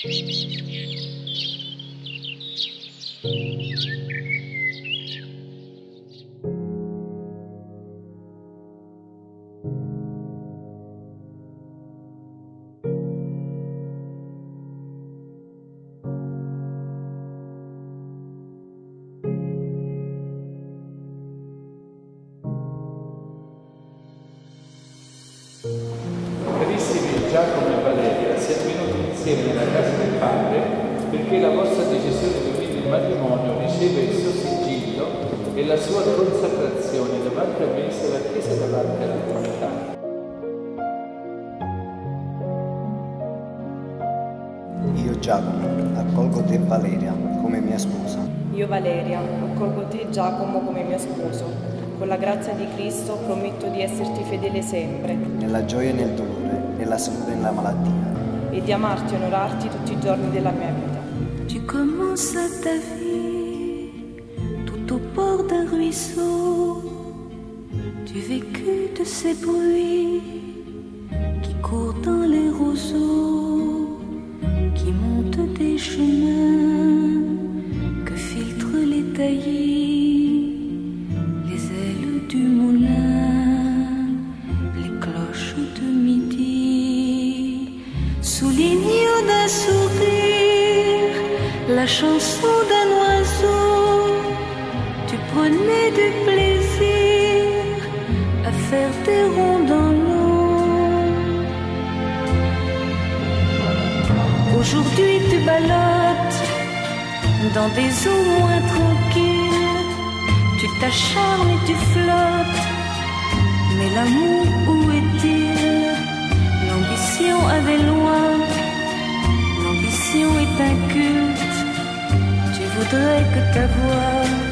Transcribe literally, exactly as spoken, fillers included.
Carissimi Giacomo e Valeria, siete venuti insieme nella casa del Padre perché la vostra decisione di unire il matrimonio riceve il suo sigillo e la sua consacrazione davanti a me e alla Chiesa e davanti alla comunità. Io Giacomo accolgo te Valeria come mia sposa. Io Valeria accolgo te Giacomo come mio sposo. Con la grazia di Cristo prometto di esserti fedele sempre. Nella gioia e nel dolore, nella salute e nella malattia. E di amarti e onorarti tutti i giorni della mia vita. Tu commences ta vie tout au bord d'un ruisseau. Tu vécus de ces bruits qui courent dans les roseaux, qui montent des chemins que filtrent les taillis, les ailes du moulin, les cloches de midi, soulignant d'un sourire la chanson d'un oiseau. Tu prenais du plaisir à faire des ronds dans l'eau. Aujourd'hui tu ballottes dans des eaux moins tranquilles. Tu t'acharnes et tu flottes, mais l'amour où est-il? L'ambition avait loin, l'ambition est un culte. Tu voudrais que ta voix